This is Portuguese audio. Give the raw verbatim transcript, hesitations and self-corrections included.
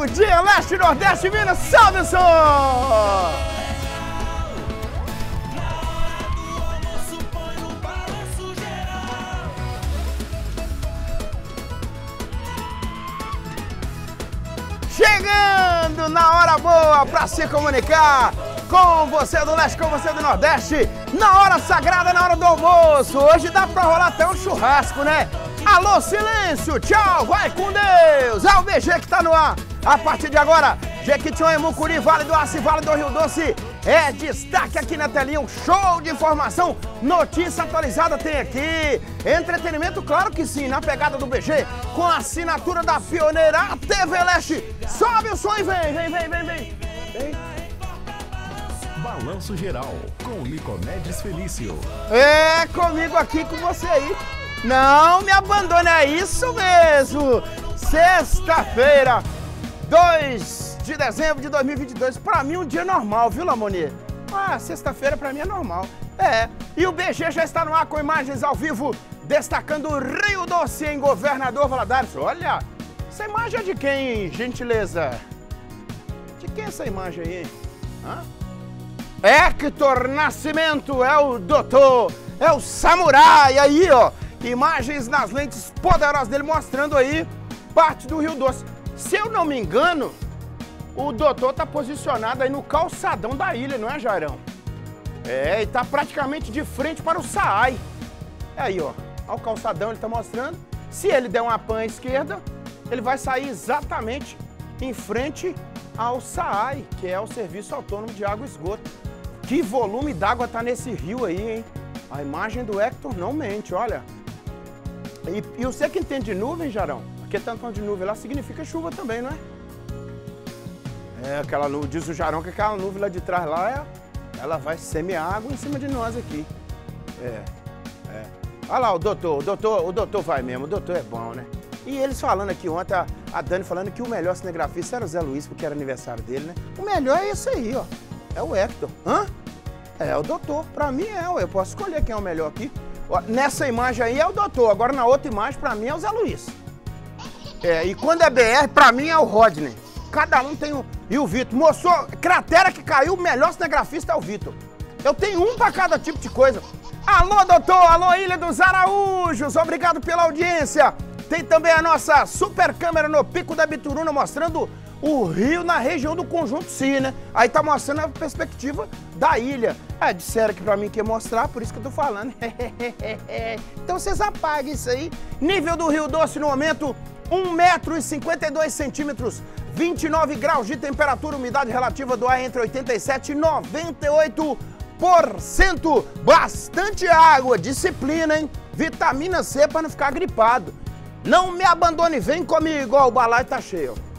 Bom dia, Leste, Nordeste, Minas, salve o som! Chegando na hora boa para se comunicar com você do Leste, com você do Nordeste, na hora sagrada, na hora do almoço. Hoje dá pra rolar até um churrasco, né? Alô, silêncio, tchau, vai com Deus. É o B G que tá no ar. A partir de agora, Jequitinhonha, Mucuri, Vale do Aço e Vale do Rio Doce. É destaque aqui na telinha, um show de informação, notícia atualizada tem aqui. Entretenimento, claro que sim, na pegada do B G, com a assinatura da pioneira T V Leste. Sobe o som e vem, vem, vem, vem, vem. Vem. Balanço Geral, com Nicomedes Felício. É, comigo aqui com você aí. Não me abandone, é isso mesmo. Sexta-feira, dois de dezembro de dois mil e vinte e dois. Pra mim um dia normal, viu, Lamonier? Ah, sexta-feira pra mim é normal. É, e o B G já está no ar com imagens ao vivo, destacando o Rio Doce em Governador Valadares. Olha, essa imagem é de quem, gentileza? De quem é essa imagem aí? Hã? Hector Nascimento, é o doutor, é o samurai, aí ó, imagens nas lentes poderosas dele mostrando aí parte do Rio Doce. Se eu não me engano, o doutor tá posicionado aí no calçadão da ilha, não é, Jairão? É, e tá praticamente de frente para o Saai. Aí ó, ó o calçadão ele tá mostrando. Se ele der uma pan à esquerda, ele vai sair exatamente em frente ao Saai, que é o Serviço Autônomo de Água e Esgoto. Que volume d'água tá nesse rio aí, hein? A imagem do Hector não mente, olha. E, e você que entende de nuvem, Jarão, porque tanto de nuvem lá significa chuva também, não é? É, aquela nuvem, diz o Jarão que aquela nuvem lá de trás lá, é, ela vai semear água em cima de nós aqui. É, é. Olha lá o doutor, o doutor, o doutor vai mesmo, o doutor é bom, né? E eles falando aqui ontem, a, a Dani falando que o melhor cinegrafista era o Zé Luiz, porque era aniversário dele, né? O melhor é esse aí, ó. É o Hector. Hã? É o doutor. Pra mim é, eu posso escolher quem é o melhor aqui. Nessa imagem aí é o doutor, agora na outra imagem pra mim é o Zé Luiz. É, e quando é B R, pra mim é o Rodney. Cada um tem um. E o Vitor. Mostrou, cratera que caiu, o melhor cinegrafista é o Vitor. Eu tenho um pra cada tipo de coisa. Alô, doutor! Alô, Ilha dos Araújos! Obrigado pela audiência! Tem também a nossa super câmera no Pico da Bituruna mostrando o rio na região do Conjunto Si, né? Aí tá mostrando a perspectiva da ilha. É, disseram que pra mim que ia mostrar, por isso que eu tô falando. Então vocês apaguem isso aí. Nível do Rio Doce no momento, um metro e cinquenta e dois centímetros, vinte e nove graus de temperatura, umidade relativa do ar entre oitenta e sete e noventa e oito por cento. Bastante água, disciplina, hein? Vitamina C pra não ficar gripado. Não me abandone, vem comigo, ó, o balaio tá cheio.